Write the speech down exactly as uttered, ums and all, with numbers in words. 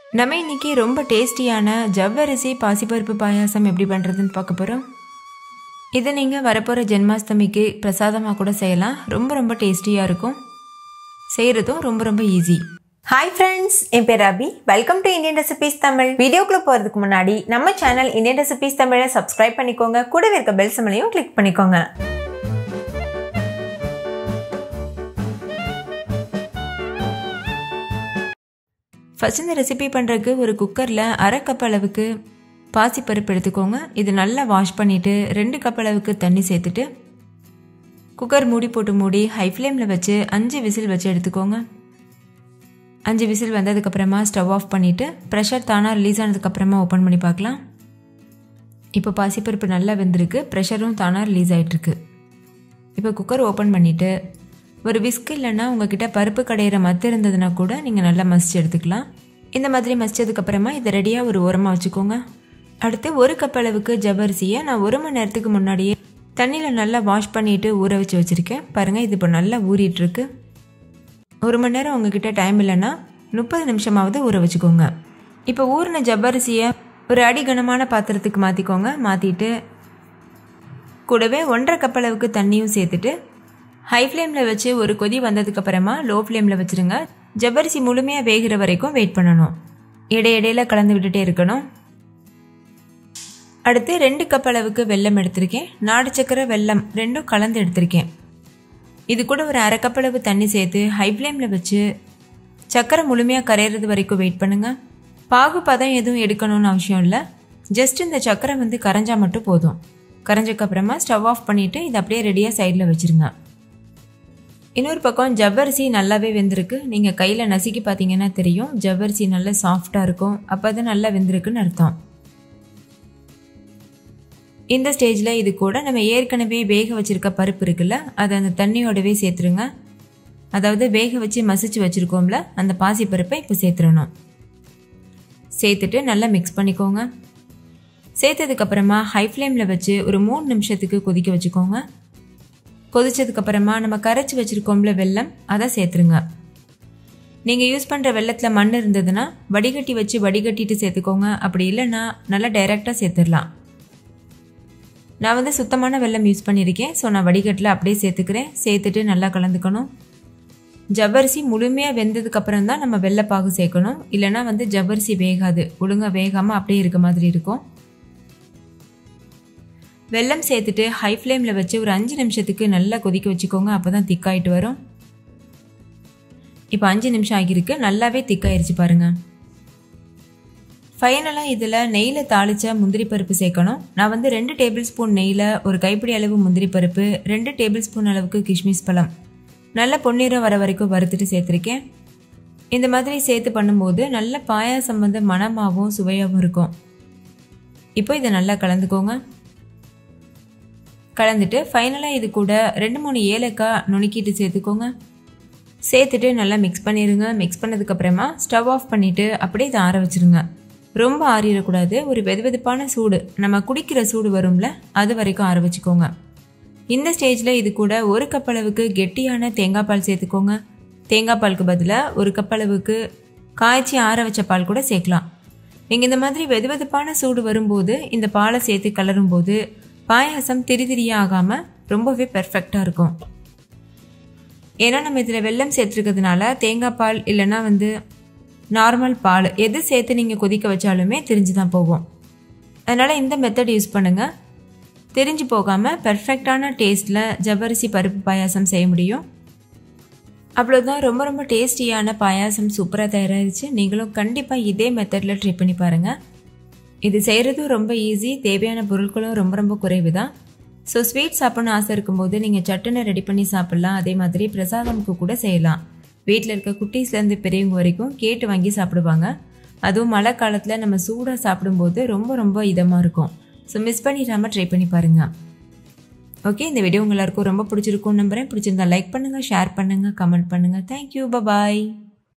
நம்ம இன்னைக்கு ரொம்ப டேஸ்டியான ஜவ்வரிசி பாசிப்பருப்பு பாயாசம் எப்படி பண்ணுறதுன்னு பார்க்க போகிறோம். இதை நீங்கள் வரப்போகிற ஜென்மாஷ்டமிக்கு பிரசாதமாக கூட செய்யலாம். ரொம்ப ரொம்ப டேஸ்டியாக இருக்கும். செய்கிறதும் ரொம்ப ரொம்ப ஈஸி. ஹாய் ஃப்ரெண்ட்ஸ், என் பேர் Ravi. Welcome to Indian recipes Tamil. வீடியோக்குள்ளே போகிறதுக்கு முன்னாடி நம்ம சேனல் இந்தியன் ரெசிபீஸ் தமிழை சப்ஸ்கிரைப் பண்ணிக்கோங்க. கூடவே இருக்க பெல் சிம்பலையும் கிளிக் பண்ணிக்கோங்க. ஃபஸ்ட் இந்த ரெசிபி பண்ணுறதுக்கு ஒரு குக்கரில் அரை கப் அளவுக்கு பாசிப்பருப்பு எடுத்துக்கோங்க. இது நல்லா வாஷ் பண்ணிவிட்டு ரெண்டு கப் அளவுக்கு தண்ணி சேர்த்துட்டு குக்கர் மூடி போட்டு மூடி ஹை ஃப்ளேமில் வச்சு அஞ்சு விசில் வச்சு எடுத்துக்கோங்க. அஞ்சு விசில் வந்ததுக்கப்புறமா ஸ்டவ் ஆஃப் பண்ணிவிட்டு ப்ரெஷர் தானாக ரிலீஸ் ஆனதுக்கப்புறமா ஓப்பன் பண்ணி பார்க்கலாம். இப்போ பாசிப்பருப்பு நல்லா வெந்திருக்கு, ப்ரெஷரும் தானாக ரிலீஸ் ஆகிட்டுருக்கு. இப்போ குக்கர் ஓப்பன் பண்ணிவிட்டு ஒரு விஸ்க் இல்லைன்னா உங்ககிட்ட பருப்பு கடையிற மத்து இருந்ததுன்னா கூட நீங்கள் நல்லா மசிச்சு எடுத்துக்கலாம். இந்த மாதிரி மசிச்சதுக்கப்புறமா இதை ரெடியாக ஒரு ஓரமாக வச்சுக்கோங்க. அடுத்து ஒரு கப் அளவுக்கு ஜவ்வரிசியை நான் ஒரு மணி நேரத்துக்கு முன்னாடியே தண்ணியில் நல்லா வாஷ் பண்ணிவிட்டு ஊற வச்சு வச்சுருக்கேன். பாருங்கள், இது இப்போ நல்லா ஊறிட்டுருக்கு. ஒரு மணி நேரம் உங்ககிட்ட டைம் இல்லைன்னா முப்பது நிமிஷமாவது ஊற வச்சுக்கோங்க. இப்போ ஊறின ஜவ்வரிசியை ஒரு அடி கனமான பாத்திரத்துக்கு மாற்றிக்கோங்க. மாற்றிட்டு கூடவே ஒன்றரை கப் அளவுக்கு தண்ணியும் சேர்த்துட்டு ஹை ஃப்ளேமில் வச்சு ஒரு கொதி வந்ததுக்கப்புறமா லோ ஃப்ளேமில் வச்சுருங்க. ஜவ்வரிசி முழுமையாக வேகிற வரைக்கும் வெயிட் பண்ணணும். இடையிடையில் கலந்து விட்டுட்டே இருக்கணும். அடுத்து ரெண்டு கப் அளவுக்கு வெல்லம் எடுத்திருக்கேன். நாடு சக்கரை வெல்லம் ரெண்டும் கலந்து எடுத்திருக்கேன். இது கூட ஒரு அரை கப் அளவு தண்ணி சேர்த்து ஹை ஃப்ளேமில் வச்சு சக்கரை முழுமையாக கரையிறது வரைக்கும் வெயிட் பண்ணுங்கள். பாகு பதம் எதுவும் எடுக்கணும்னு அவசியம் இல்லை. ஜஸ்ட் இந்த சக்கரை வந்து கரைஞ்சால் மட்டும் போதும். கரைஞ்சக்கப்புறமா ஸ்டவ் ஆஃப் பண்ணிவிட்டு இதை அப்படியே ரெடியாக சைடில் வச்சுருங்க. இன்னொரு பக்கம் ஜவ்வரிசி நல்லாவே வெந்திருக்கு. நீங்கள் கையில் நசுக்கி பார்த்தீங்கன்னா தெரியும், ஜவ்வரிசி நல்லா சாஃப்டாக இருக்கும். அப்போ அது நல்லா வெந்திருக்குன்னு அர்த்தம். இந்த ஸ்டேஜில் இது கூட நம்ம ஏற்கனவே வேக வச்சுருக்க பருப்பு இருக்குல்ல, அதை அந்த தண்ணியோடவே சேர்த்துருங்க. அதாவது வேக வச்சு மசிச்சு வச்சுருக்கோம்ல, அந்த பாசி பருப்பை இப்போ சேர்த்துடணும். சேர்த்துட்டு நல்லா மிக்ஸ் பண்ணிக்கோங்க. சேர்த்ததுக்கப்புறமா ஹை ஃப்ளேமில் வச்சு ஒரு மூணு நிமிஷத்துக்கு கொதிக்க வச்சுக்கோங்க. கொதிச்சதுக்கப்புறமா நம்ம கரைச்சி வச்சுருக்கோம்ல வெல்லம், அதை சேர்த்துருங்க. நீங்கள் யூஸ் பண்ணுற வெள்ளத்தில் மண் இருந்ததுன்னா வடிகட்டி வச்சு வடிகட்டிட்டு சேர்த்துக்கோங்க. அப்படி இல்லைன்னா நல்லா டைரெக்டாக சேர்த்துடலாம். நான் வந்து சுத்தமான வெல்லம் யூஸ் பண்ணியிருக்கேன். ஸோ நான் வடிகட்டில் அப்படியே சேர்த்துக்கிறேன். சேர்த்துட்டு நல்லா கலந்துக்கணும். ஜவ்வரிசி முழுமையாக வெந்ததுக்கப்புறம் தான் நம்ம வெள்ளைப்பாகு சேர்க்கணும். இல்லைனா வந்து ஜவ்வரிசி வேகாது, ஒழுங்காக வேகாமல் அப்படியே இருக்க மாதிரி இருக்கும். வெல்லம் சேர்த்துட்டு ஹை ஃப்ளேமில் வச்சு ஒரு அஞ்சு நிமிஷத்துக்கு நல்லா கொதிக்க வச்சுக்கோங்க. அப்போ தான் திக்காயிட்டு வரும். இப்போ அஞ்சு நிமிஷம் ஆகியிருக்கு, நல்லாவே திக்காயிருச்சு பாருங்கள். ஃபைனலாக இதில் நெய்யில் தாளித்த முந்திரி பருப்பு சேர்க்கணும். நான் வந்து ரெண்டு டேபிள் ஸ்பூன் நெய்யில் ஒரு கைப்பிடி அளவு முந்திரி பருப்பு, ரெண்டு டேபிள் ஸ்பூன் அளவுக்கு கிஸ்மிஸ் பழம் நல்ல பொன்னிறம் வர வரைக்கும் வறுத்துட்டு சேர்த்துருக்கேன். இந்த மாதிரி சேர்த்து பண்ணும்போது நல்ல பாயாசம் வந்து மணமாகவும் சுவையாகவும் இருக்கும். இப்போ இதை நல்லா கலந்துக்கோங்க. கலந்துட்டு ஃபைனலாக இது கூட ரெண்டு மூணு ஏலக்காய் நுணுக்கிட்டு சேர்த்துக்கோங்க. சேர்த்துட்டு நல்லா மிக்ஸ் பண்ணிடுங்க. மிக்ஸ் பண்ணதுக்கப்புறமா ஸ்டவ் ஆஃப் பண்ணிவிட்டு அப்படியே இதை ஆற வச்சுருங்க. ரொம்ப ஆறிடக்கூடாது. ஒரு வெது வெதுப்பான சூடு, நம்ம குடிக்கிற சூடு வரும்ல, அது வரைக்கும் ஆற வச்சுக்கோங்க. இந்த ஸ்டேஜில் இது கூட ஒரு கப் அளவுக்கு கெட்டியான தேங்காய் பால் சேர்த்துக்கோங்க. தேங்காய் பாலுக்கு பதிலாக ஒரு கப் அளவுக்கு காய்ச்சி ஆற வச்ச பால் கூட சேர்க்கலாம். நீங்கள் இந்த மாதிரி வெது வெதுப்பான சூடு வரும்போது இந்த பாலை சேர்த்து கலரும் போது பாயாசம் திரி திரியாக ஆகாமல் ரொம்பவே பெர்ஃபெக்டாக இருக்கும். ஏன்னா நம்ம இதில் வெல்லம் சேர்த்துருக்கிறதுனால தேங்காய் பால் இல்லைன்னா வந்து நார்மல் பால் எது சேர்த்து நீங்கள் கொதிக்க வச்சாலுமே திரிஞ்சு தான் போகும். அதனால் இந்த மெத்தட் யூஸ் பண்ணுங்கள். திரிஞ்சு போகாமல் பெர்ஃபெக்டான டேஸ்ட்டில் ஜவ்வரிசி பருப்பு பாயாசம் செய்ய முடியும். அவ்வளோதான், ரொம்ப ரொம்ப டேஸ்டியான பாயாசம் சூப்பராக தயாராகிடுச்சு. நீங்களும் கண்டிப்பாக இதே மெத்தடில் ட்ரை பண்ணி பாருங்கள். இது செய்கிறதும் ரொம்ப ஈஸி. தேவையான பொருட்களும் ரொம்ப ரொம்ப குறைவு தான். ஸோ ஸ்வீட் சாப்பிட்ணுன்னு ஆசை இருக்கும்போது நீங்கள் சட்டுன்னு ரெடி பண்ணி சாப்பிட்லாம். அதே மாதிரி பிரசாதமுக்கு கூட செய்யலாம். வீட்டில் இருக்க குட்டீஸ்லேருந்து பெரியவங்க வரைக்கும் கேட்டு வாங்கி சாப்பிடுவாங்க. அதுவும் மழை காலத்தில் நம்ம சூடாக சாப்பிடும்போது ரொம்ப ரொம்ப இதமாக இருக்கும். ஸோ மிஸ் பண்ணிடாமல் ட்ரை பண்ணி பாருங்கள். ஓகே, இந்த வீடியோ உங்க எல்லாருக்கும் ரொம்ப பிடிச்சிருக்கும்னு நம்புகிறேன். பிடிச்சிருந்தா லைக் பண்ணுங்கள், ஷேர் பண்ணுங்கள், கமெண்ட் பண்ணுங்கள். தேங்க்யூ, பாய்.